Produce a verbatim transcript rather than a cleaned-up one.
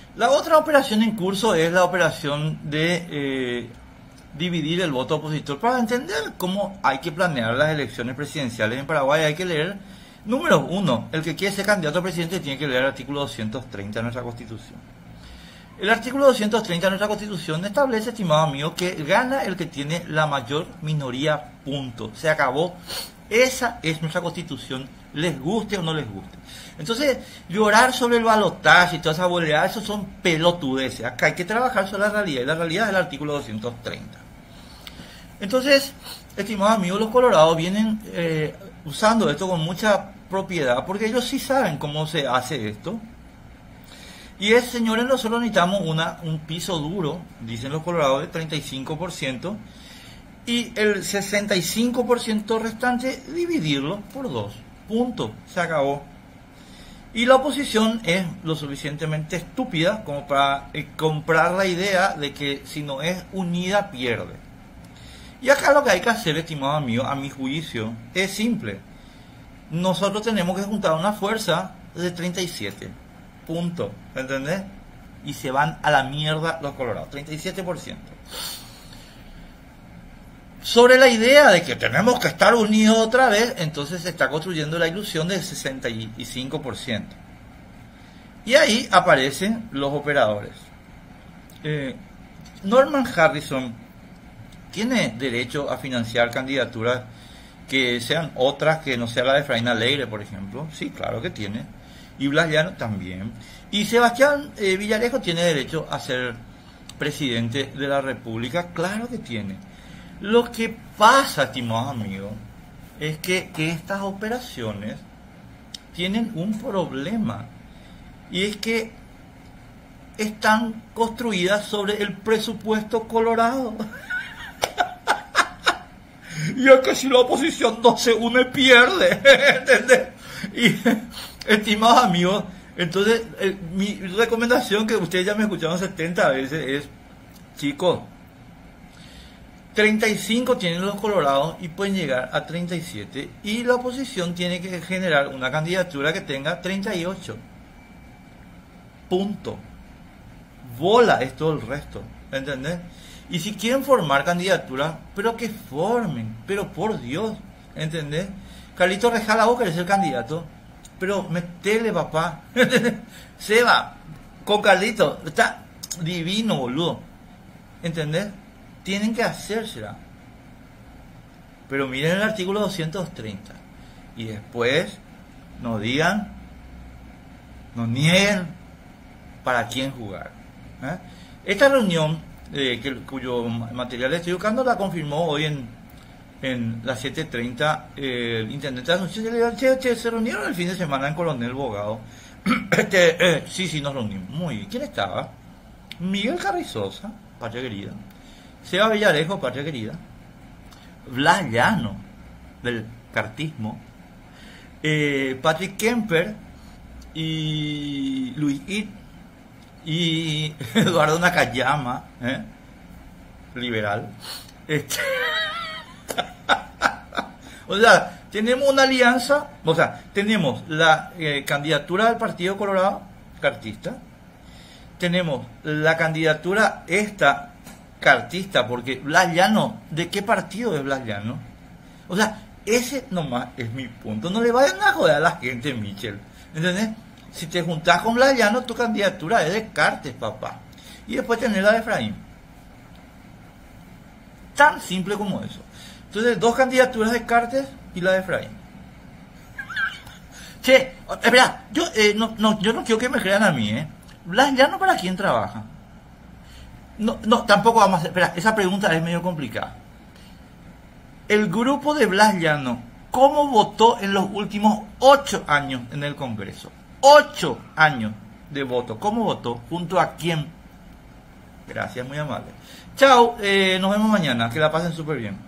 La otra operación en curso es la operación de eh, dividir el voto opositor. Para entender cómo hay que planear las elecciones presidenciales en Paraguay hay que leer, número uno, el que quiere ser candidato a presidente tiene que leer el artículo doscientos treinta de nuestra Constitución. El artículo doscientos treinta de nuestra Constitución establece, estimado amigo, que gana el que tiene la mayor minoría, punto. Se acabó. Esa es nuestra Constitución, les guste o no les guste. Entonces, llorar sobre el balotaje y toda esa boleada, eso son pelotudeces. Acá hay que trabajar sobre la realidad, y la realidad es el artículo doscientos treinta. Entonces, estimados amigos, los colorados vienen eh, usando esto con mucha propiedad, porque ellos sí saben cómo se hace esto. Y es, señores, nosotros necesitamos una, un piso duro, dicen los colorados, de treinta y cinco por ciento, y el sesenta y cinco por ciento restante dividirlo por dos. Punto. Se acabó. Y la oposición es lo suficientemente estúpida como para eh, comprar la idea de que si no es unida, pierde. Y acá lo que hay que hacer, estimado amigo, a mi juicio, es simple. Nosotros tenemos que juntar una fuerza de treinta y siete. Punto. ¿Entendés? Y se van a la mierda los colorados. treinta y siete por ciento. Sobre la idea de que tenemos que estar unidos otra vez, entonces se está construyendo la ilusión del sesenta y cinco por ciento. Y ahí aparecen los operadores. Eh, Norman Harrison tiene derecho a financiar candidaturas que sean otras que no sea la de Efraín Alegre, por ejemplo. Sí, claro que tiene. Y Blas Llano también. Y Sebastián eh, Villarejo tiene derecho a ser presidente de la República. Claro que tiene. Lo que pasa, estimados amigos, es que, que estas operaciones tienen un problema. Y es que están construidas sobre el presupuesto colorado. Y es que si la oposición no se une, pierde. ¿Entendés? Y, estimados amigos, entonces, eh, mi recomendación, que ustedes ya me escucharon setenta veces, es, chicos, treinta y cinco tienen los colorados y pueden llegar a treinta y siete, y la oposición tiene que generar una candidatura que tenga treinta y ocho. Punto. Bola es todo el resto, ¿entendés? Y si quieren formar candidaturas, pero que formen, pero por Dios, ¿entendés? Carlito Rejala, vos querés ser candidato, pero metele, papá. Seba, con Carlito, está divino, boludo, ¿entendés? Tienen que hacérsela. Pero miren el artículo doscientos treinta. Y después nos digan, nos nieguen para quién jugar. ¿Eh? Esta reunión, eh, que, cuyo material estoy buscando, la confirmó hoy en, en las siete treinta eh, el intendente de Asunción. Le dijo, che, che, se reunieron el fin de semana en Coronel Bogado. este, eh, sí, sí, nos reunimos. Muy bien. ¿Quién estaba? Miguel Carrizosa, patria querida. Seba Villarejo, patria querida. Blas Llano, del cartismo. Eh, Patrick Kemper y Luis It y Eduardo Nakayama, ¿eh? Liberal. Este... o sea, tenemos una alianza, o sea, tenemos la eh, candidatura del Partido Colorado, cartista. Tenemos la candidatura esta cartista, porque Blas Llano, ¿de qué partido es Blas Llano? O sea, ese nomás es mi punto. No le vayan a joder a la gente, Michel, ¿entendés? Si te juntás con Blas Llano, tu candidatura es de Cartes, papá. Y después tenés la de Efraín. Tan simple como eso. Entonces, dos candidaturas de Cartes y la de Efraín. Che, espera, yo, eh, no, no, yo no quiero que me crean a mí, ¿eh? Blas Llano, ¿para quién trabaja? No, no, tampoco vamos a hacer... Espera, esa pregunta es medio complicada. El grupo de Blas Llano, ¿cómo votó en los últimos ocho años en el Congreso? Ocho años de voto. ¿Cómo votó? ¿Junto a quién? Gracias, muy amable. Chao, eh, nos vemos mañana. Que la pasen súper bien.